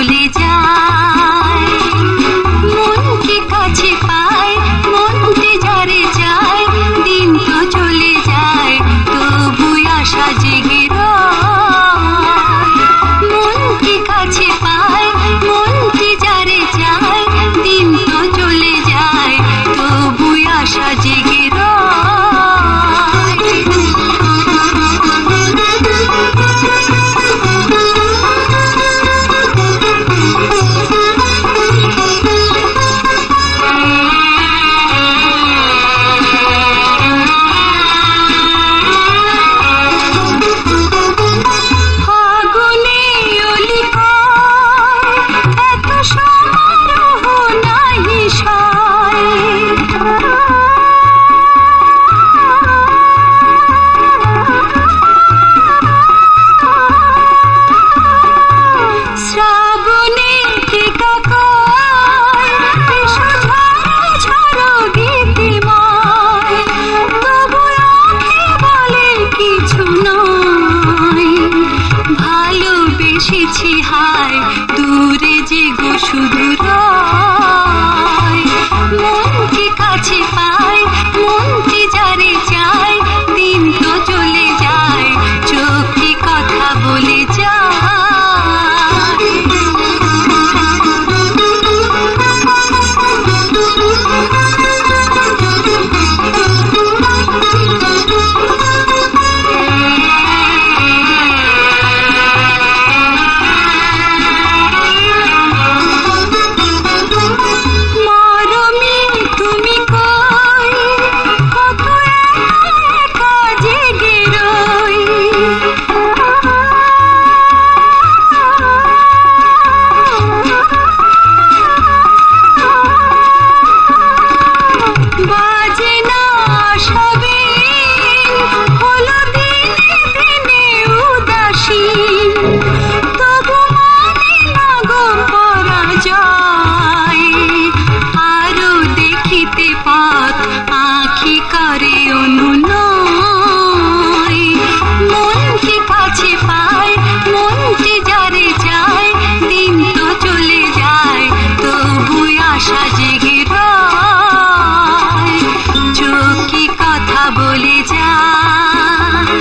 বলে যায়, মনকে কাছে পায়, মনকে যারে যায়, দিন তো চলে যায় তবু আশা জেগে রয়। মনকে কাছে পায়, মনকে যারে যায়, দিন তো চলে যায় তবু আশা জেগে রয়। হায় দূরে যে গো শুধু রয়। মনকে কাছে পায়, মনকে যারে চায়, দিন তো চলে যায় চোখে কথা বলে যায়। আঁখি করে অনুনয়, মনকে কাছে পায়, মনকে যারে যায়, দিন তো চলে যায় তবু আশা জেগে রয়। চোখে কথা বলে যায়।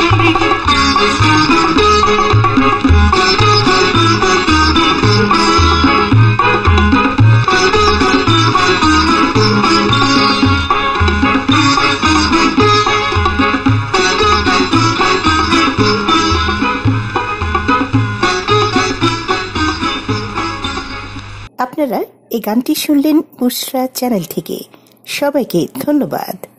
আপনারা এই গানটি শুনলেন বুশরা চ্যানেল থেকে। সবাইকে ধন্যবাদ।